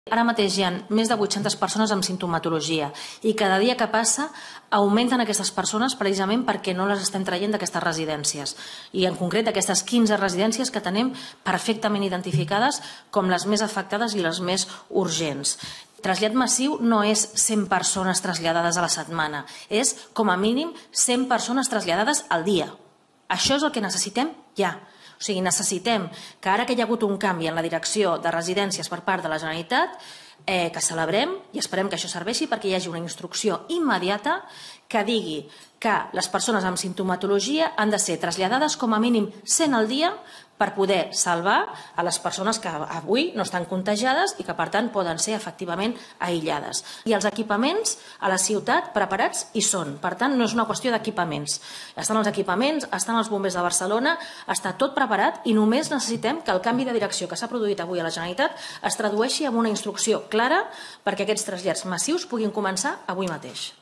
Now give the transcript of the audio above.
Ara mateix hi ha més de 800 persones amb simptomatologia i cada dia que passa augmenten aquestes persones precisament perquè no les estem traient d'aquestes residències i en concret d'aquestes 15 residències que tenim perfectament identificades com les més afectades i les més urgents. Trasllat massiu no és 100 persones traslladades a la setmana, és com a mínim 100 persones traslladades al dia. Això és el que necessitem ja. O sigui, necessitem que ara que hi ha hagut un canvi en la direcció de residències per part de la Generalitat, que celebrem i esperem que això serveixi perquè hi hagi una instrucció immediata que digui que les persones amb simptomatologia han de ser traslladades com a mínim 100 al dia per poder salvar a les persones que avui no estan contagiades i que, per tant, poden ser efectivament aïllades. I els equipaments a la ciutat preparats hi són. Per tant, no és una qüestió d'equipaments. Estan els equipaments, estan els bombers de Barcelona, està tot preparat i només necessitem que el canvi de direcció que s'ha produït avui a la Generalitat es tradueixi en una instrucció clara perquè aquests trasllats massius puguin començar avui mateix.